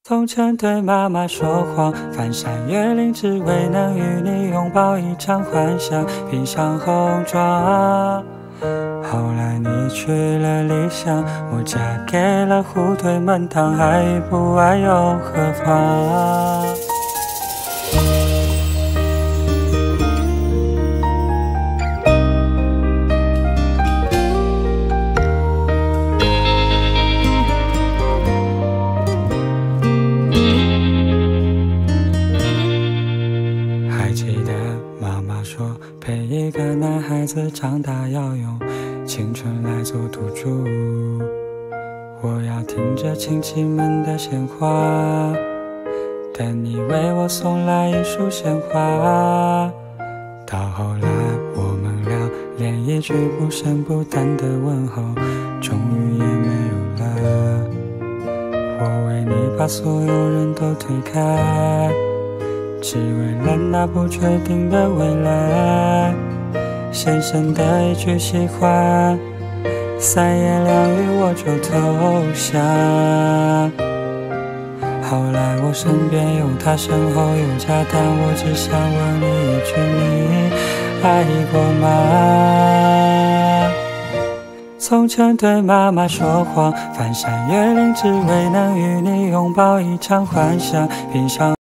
从前对妈妈说谎，翻山越岭只为能与你拥抱一场幻想，披上红妆。后来你去了理想，我嫁给了虎腿焖汤，爱与不爱又何妨？还记得妈妈说，陪一个男孩子长大要用青春来做赌注。我要听着亲戚们的闲话，等你为我送来一束鲜花。到后来我们俩连一句不声不淡的问候终于也没有了。我为你把所有人都推开，只为了那不确定的未来。先生的一句喜欢，三言两语我就投降。后来我身边有他，身后有家，但我只想问你一句，你爱过吗？从前对妈妈说谎，翻山越岭只为能与你拥抱一场幻想，披上